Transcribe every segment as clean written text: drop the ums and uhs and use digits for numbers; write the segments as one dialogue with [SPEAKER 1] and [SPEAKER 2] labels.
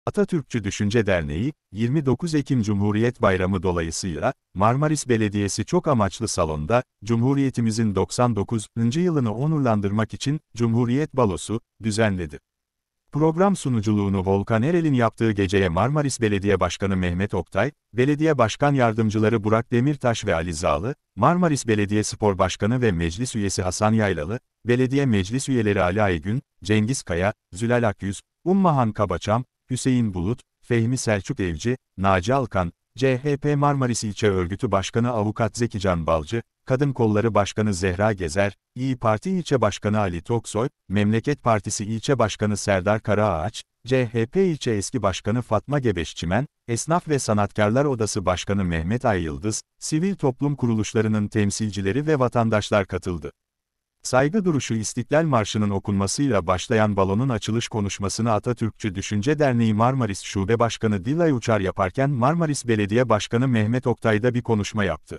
[SPEAKER 1] Atatürkçü Düşünce Derneği, 29 Ekim Cumhuriyet Bayramı dolayısıyla, Marmaris Belediyesi çok amaçlı salonda, Cumhuriyetimizin 99. yılını onurlandırmak için, Cumhuriyet Balosu, düzenledi. Program sunuculuğunu Volkan Erel'in yaptığı geceye Marmaris Belediye Başkanı Mehmet Oktay, Belediye Başkan Yardımcıları Burak Demirtaş ve Ali Zağlı, Marmaris Belediyespor Başkanı ve Meclis Üyesi Hasan Yaylalı, Belediye Meclis Üyeleri Ali Aygün, Cengiz Kaya, Zülal Akyüz, Ummahan Kabaçam, Hüseyin Bulut, Fehmi Selçuk Evci, Naci Alkan, CHP Marmaris İlçe Örgütü Başkanı Avukat Zekican Balcı, Kadın Kolları Başkanı Zehra Gezer, İYİ Parti İlçe Başkanı Ali Toksoy, Memleket Partisi İlçe Başkanı Serdar Karaağaç, CHP İlçe Eski Başkanı Fatma Gebeşçimen, Esnaf ve Sanatkarlar Odası Başkanı Mehmet Ay Yıldız, sivil toplum kuruluşlarının temsilcileri ve vatandaşlar katıldı. Saygı duruşu İstiklal Marşı'nın okunmasıyla başlayan balonun açılış konuşmasını Atatürkçü Düşünce Derneği Marmaris Şube Başkanı Dilay Uçar yaparken Marmaris Belediye Başkanı Mehmet Oktay da bir konuşma yaptı.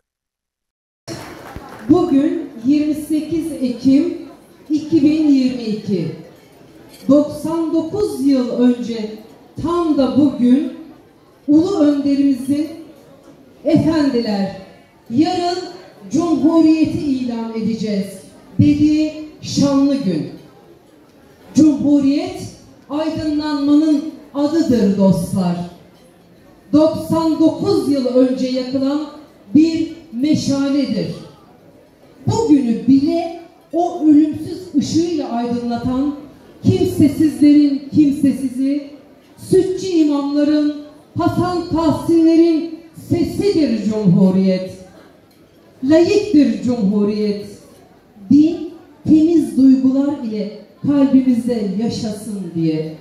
[SPEAKER 2] Bugün 28 Ekim 2022. 99 yıl önce tam da bugün Ulu Önderimizin "Efendiler, yarın Cumhuriyeti ilan edeceğiz" dediği şanlı gün. Cumhuriyet aydınlanmanın adıdır dostlar. 99 yıl önce yakılan bir meşaledir. Bugünü bile o ölümsüz ışığıyla aydınlatan kimsesizlerin kimsesizi, sütçü imamların, Hasan Tahsinlerin sesidir Cumhuriyet. Layıktır Cumhuriyet. Din, temiz duygular ile kalbimizde yaşasın diye.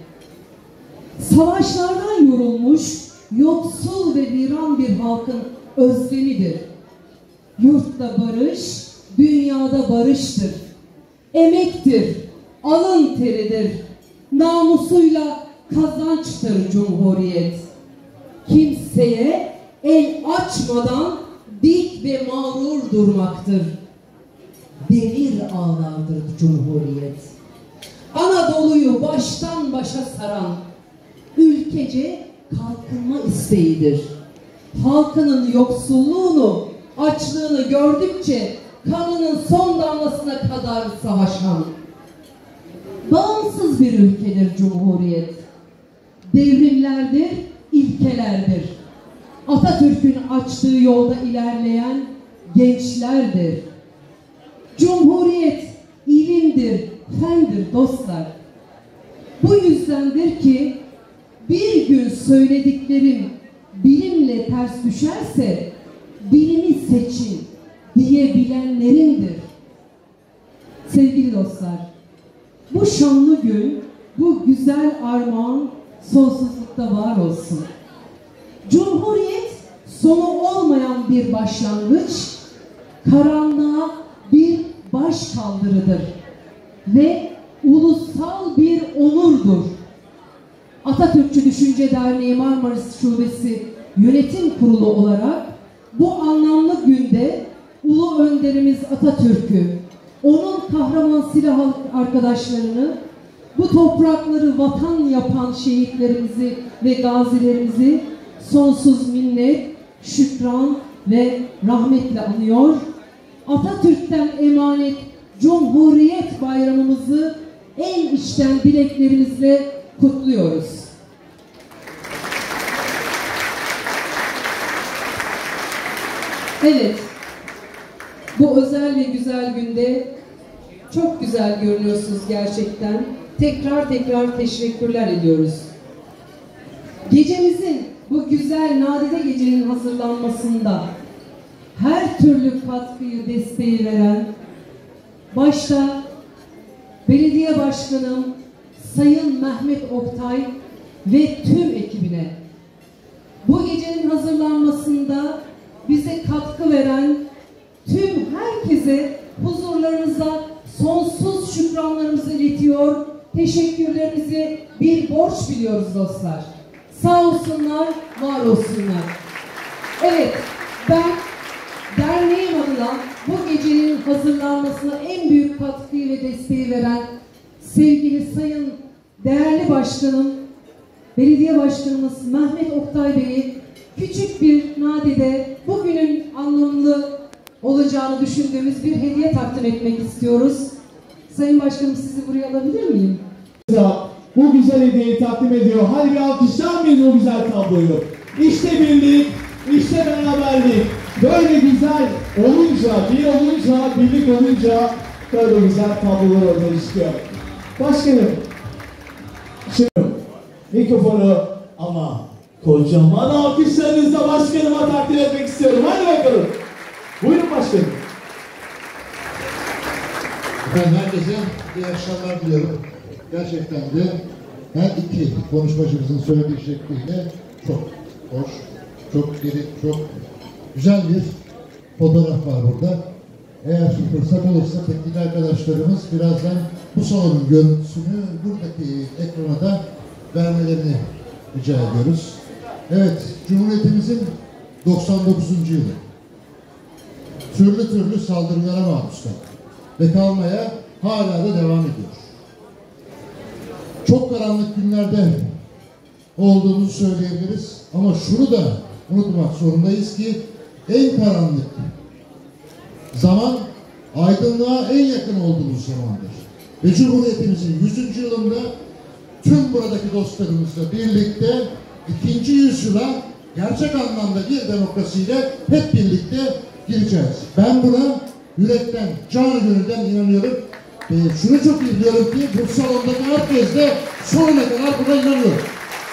[SPEAKER 2] Savaşlardan yorulmuş, yoksul ve viran bir halkın özlemidir. Yurtta barış, dünyada barıştır. Emektir, alın teridir. Namusuyla kazançtır Cumhuriyet. Kimseye el açmadan dik ve mağrur durmaktır. Demir ağlardır Cumhuriyet. Anadolu'yu baştan başa saran ülkece kalkınma isteğidir. Halkının yoksulluğunu, açlığını gördükçe kanının son damlasına kadar savaşan bağımsız bir ülkedir Cumhuriyet. Devrimlerdir, ilkelerdir. Atatürk'ün açtığı yolda ilerleyen gençlerdir. Cumhuriyet ilimdir, fendir dostlar. Bu yüzdendir ki bir gün söylediklerim bilimle ters düşerse bilimi seçin diyebilenlerindir. Sevgili dostlar, bu şanlı gün, bu güzel armağan sonsuzlukta var olsun. Cumhuriyet sonu olmayan bir başlangıç, karanlığa bir baş kaldırıdır ve ulusal bir onurdur. Atatürkçü Düşünce Derneği Marmaris Şubesi Yönetim Kurulu olarak bu anlamlı günde Ulu Önderimiz Atatürk'ü, onun kahraman silah arkadaşlarını, bu toprakları vatan yapan şehitlerimizi ve gazilerimizi sonsuz minnet, şükran ve rahmetle anıyor. Atatürk'ten emanet Cumhuriyet Bayramımızı en içten dileklerimizle kutluyoruz. Evet, bu özel ve güzel günde çok güzel görünüyorsunuz gerçekten. Tekrar tekrar teşekkürler ediyoruz. Gecemizin, bu güzel nadide gecenin hazırlanmasında her türlü katkıyı, desteği veren, başta Belediye Başkanım Sayın Mehmet Oktay ve tüm ekibine, bu gecenin hazırlanmasında bize katkı veren tüm herkese huzurlarınıza sonsuz şükranlarımızı iletiyor, teşekkürlerimizi bir borç biliyoruz dostlar. Sağ olsunlar, var olsunlar. Evet, ben derneğim adına bu gecenin hazırlanmasına en büyük katkıyı ve desteği veren sevgili Sayın değerli Başkanım Belediye Başkanımız Mehmet Oktay Bey'i küçük bir nadide bugünün anlamlı olacağını düşündüğümüz bir hediye takdim etmek istiyoruz. Sayın Başkanım, sizi buraya alabilir miyim?
[SPEAKER 3] Bu güzel hediyeyi takdim ediyor. Hadi bir alkışlar mıyız bu güzel tabloyu? İşte birlik, işte beraberlik. Böyle güzel olunca, bir olunca, birlik olunca böyle güzel tablolar ortaya çıkıyor. Başkanım, şimdi mikrofonu ama kocaman alkışlarınızla başkanıma takdim etmek istiyorum. Hadi bakalım. Buyurun başkanım.
[SPEAKER 4] Ben herkese iyi akşamlar diliyorum. Gerçekten de her iki konuşmacımızın söylediği şekliyle çok hoş, çok geri, çok güzel bir fotoğraf var burada. Eğer fırsat olursa teknik arkadaşlarımız birazdan bu salonun görüntüsünü buradaki ekrana da vermelerini rica ediyoruz. Evet, Cumhuriyetimizin 99. yılı. Türlü saldırılara maruz kaldı ve kalmaya hala da devam ediyor. Çok karanlık günlerde olduğumuzu söyleyebiliriz ama şunu da unutmak zorundayız ki en karanlık zaman aydınlığa en yakın olduğumuz zamandır. Ve Cumhuriyetimizin 100. yılında tüm buradaki dostlarımızla birlikte 2. yüzyıla gerçek anlamda bir demokrasiyle hep birlikte gireceğiz. Ben buna yürekten, canı gönülden inanıyorum. Şunu çok iyi biliyorum ki bu salondaki herkes de sonuna kadar buna inanıyor.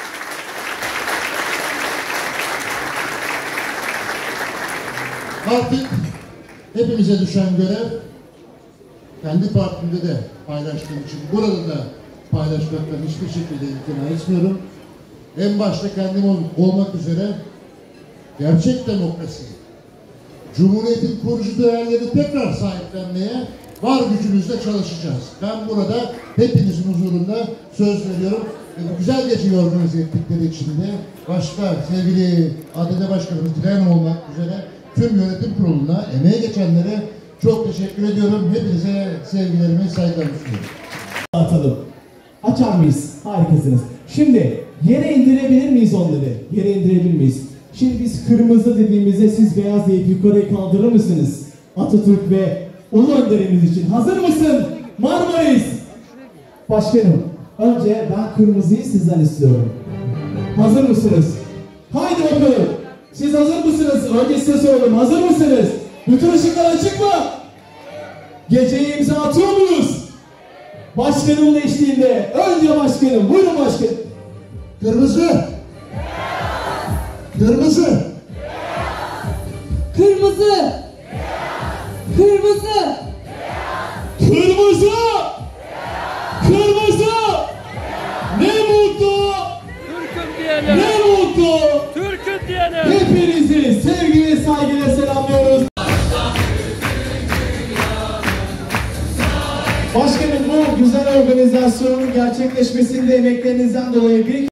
[SPEAKER 4] Artık hepimize düşen görev, kendi partimde de paylaştığım için burada da paylaşmaktan hiçbir şekilde imtina etmiyorum. En başta kendim olmak üzere gerçek demokrasi, Cumhuriyetin kurucu değerlerini tekrar sahiplenmeye var gücümüzle çalışacağız. Ben burada hepinizin huzurunda söz veriyorum. Bu güzel geceyi organize ettikleri için de başta sevgili ADD Başkanımız Dilan olmak üzere tüm yönetim kuruluna, emeğe geçenlere çok teşekkür ediyorum. Hepinize sevgilerimi, saygılarımı sunuyorum.
[SPEAKER 3] Atalım. Açar mıyız? Harikasınız. Şimdi yere indirebilir miyiz onları? Yere indirebilir miyiz? Şimdi biz kırmızı dediğimizde siz beyaz deyip yukarıya kaldırır mısınız? Atatürk ve Ulu Önderimiz için. Hazır mısın? Marmaris! Başkanım, önce ben kırmızıyı sizden istiyorum. Hazır mısınız? Haydi bakalım. Siz hazır mısınız? Önce size soralım. Hazır mısınız? Bütün ışıklar açık mı? Geceye imza atıyor muyuz? Başkanımın eşliğinde. Önce başkanım. Buyurun başkanım.
[SPEAKER 4] Kırmızı! Kırmızı!
[SPEAKER 2] Kırmızı! Kırmızı!
[SPEAKER 3] Kırmızı! Kırmızı! Ne mutlu!
[SPEAKER 5] Türk'üm diyelim.
[SPEAKER 3] Ne mutlu!
[SPEAKER 5] Türk'üm diyelim.
[SPEAKER 3] Hepinizi sevgi ve saygıyla selamlıyoruz. Başkanım, bu güzel organizasyonun gerçekleşmesinde emeklerinizden dolayı bir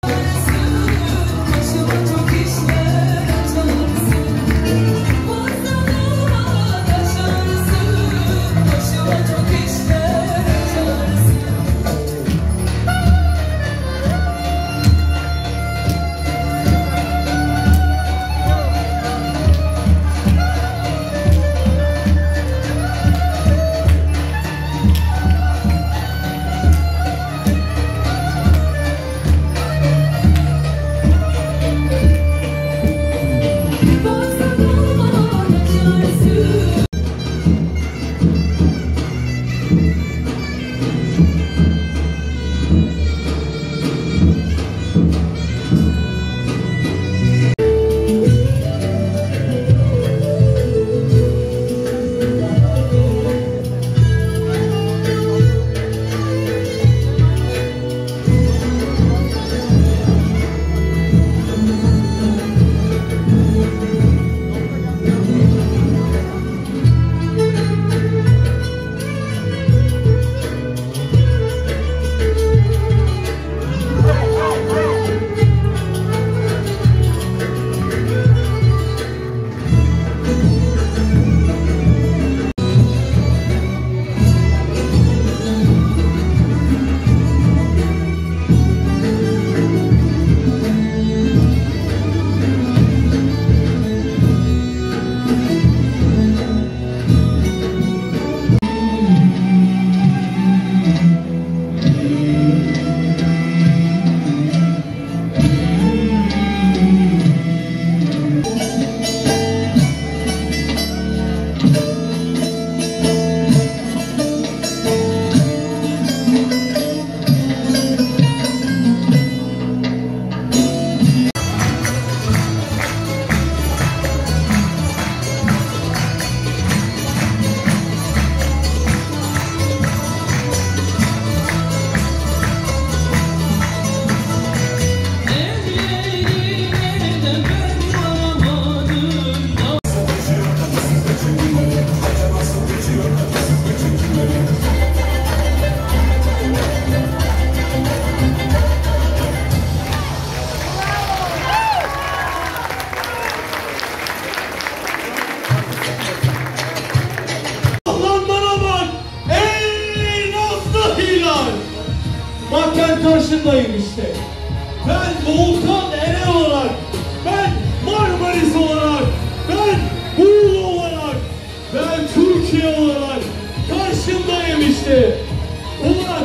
[SPEAKER 3] Volkan Eren olarak, ben Marmaris olarak, ben Muğla olarak, ben Türkiye olarak karşındayım işte. Ulan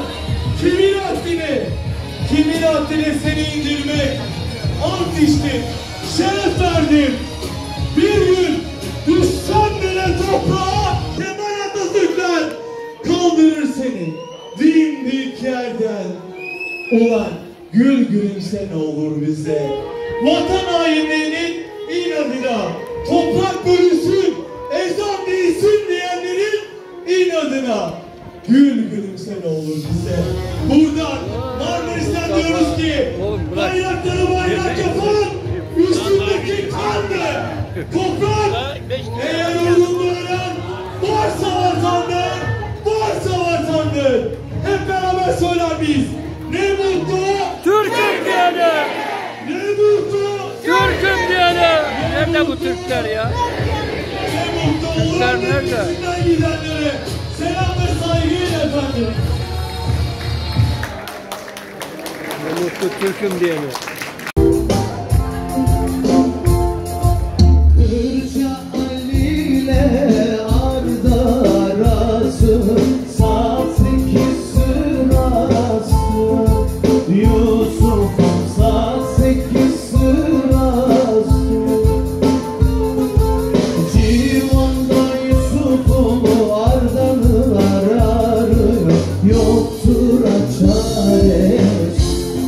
[SPEAKER 3] kimin haddine seni indirmek, ant içtim, şeref verdim. Bir gün düşsen bile toprağa Kemal Atatürkler kaldırır seni dimdik yerden. Ulan gül gülümse ne olur bize. Vatan hainlerinin inadına toprak bölünsün, ezan değilsin diyenlerin inadına gül gülümse ne olur bize. Buradan Marmaris'ten diyoruz ki bayrakları bayrak yapan üstündeki kandı. Toprak eğer uğrunda ölen varsa vatandır. Hep beraber söyler miyiz? Ne mutlu
[SPEAKER 5] Türk'üm diyene.
[SPEAKER 3] Ne mutlu
[SPEAKER 5] Türk'üm diyene. Nerede bu Türkler ya?
[SPEAKER 3] Ne mutlu
[SPEAKER 5] Türkler
[SPEAKER 3] olan
[SPEAKER 5] nerede?
[SPEAKER 3] ülkesinden gidenlere selam ve saygıyla efendim.
[SPEAKER 5] Ne mutlu Türk'üm diyene.
[SPEAKER 3] Kırca Ali ile Arda arası, saat 8 sırası. Yusuf'un saat 8 sırası. Civanda Yusuf'u Arda'nı ararım, yoktur çaresi.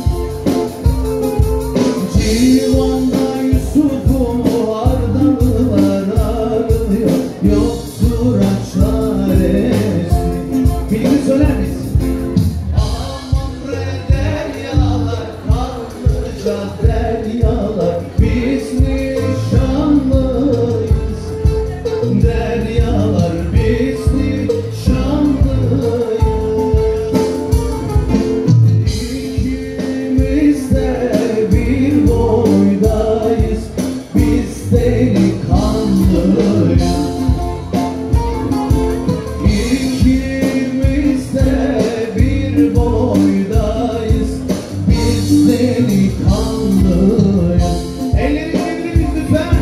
[SPEAKER 3] Civanda Yusuf'u Arda'nı ararım, yoktur çaresi. Birlikte söyler miyiz? Aman bre deryalar, kanlıca deryalar, biz nişanlıyız. Deryalar biz nişanlıyız. İkimiz de bir boydayız, biz delikanlıyız. İkimiz de bir boydayız, biz delikanlıyız. Elleri çeviriniz lütfen.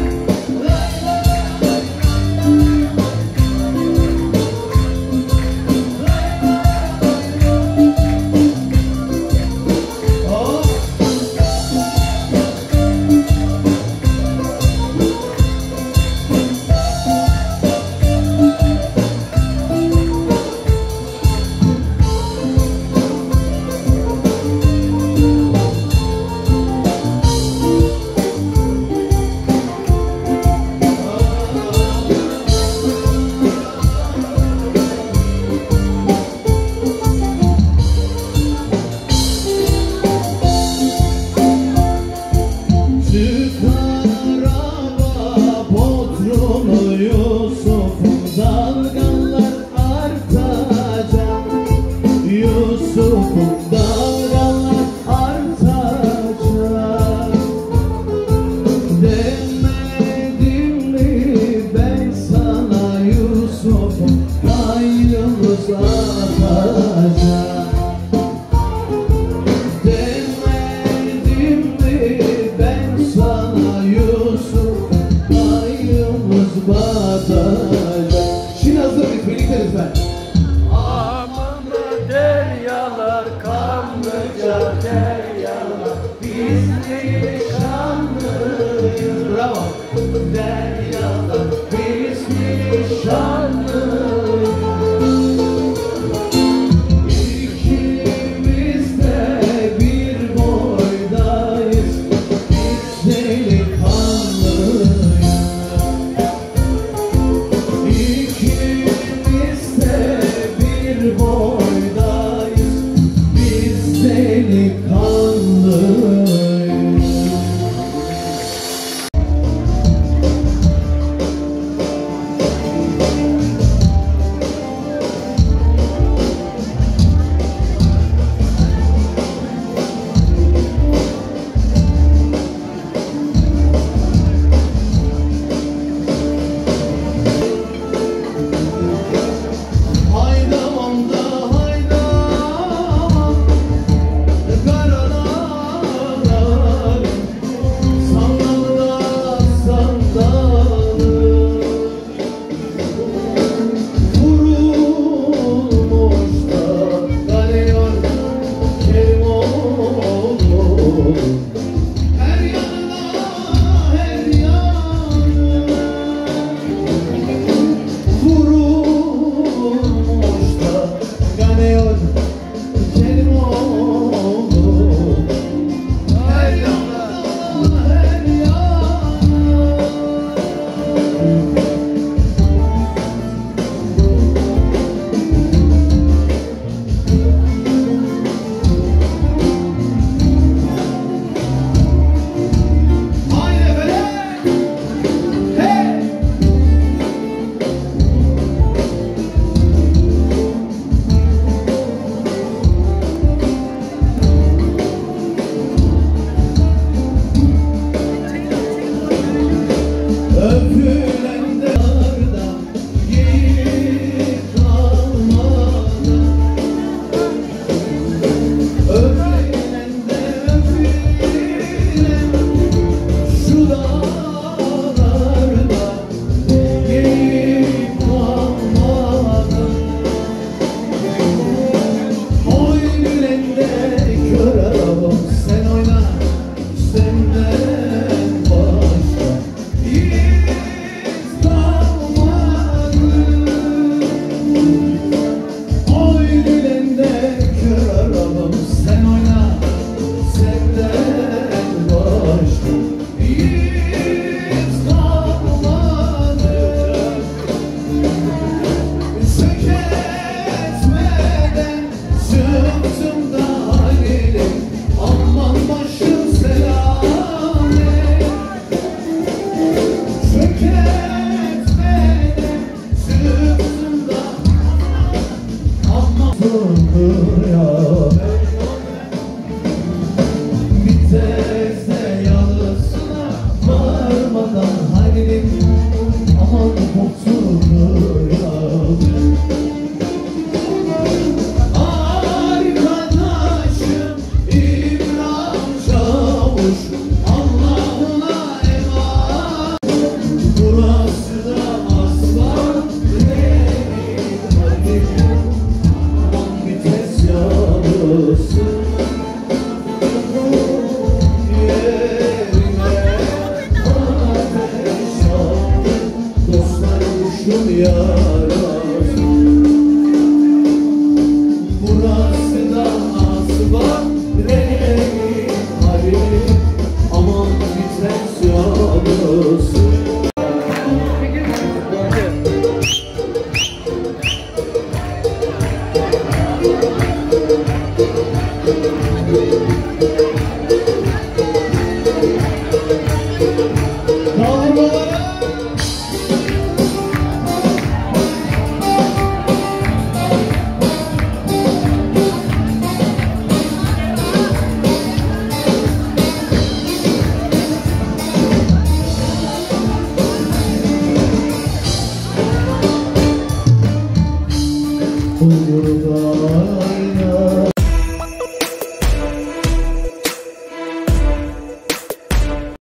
[SPEAKER 3] Çıkar araba Bodrum'u Yusuf'un, dalgalar artacak. Yusuf'un dalgalar artacak. Demedim mi ben sana Yusuf'un kaynımız atacak. Demedim mi ben sana Yusuf, ayımız batacak. Şimdi hazır mıyız? Birlikte lütfen.
[SPEAKER 5] Aman deryalar, kanlıca deryalar,
[SPEAKER 3] Biz nişanlıyız. Bravo. Deryalar biz nişanlıyız. İkimiz de bir boydayız, biz delikanlıyız. İkimiz de bir boydayız, biz delikanlıyız.
[SPEAKER 6] Yine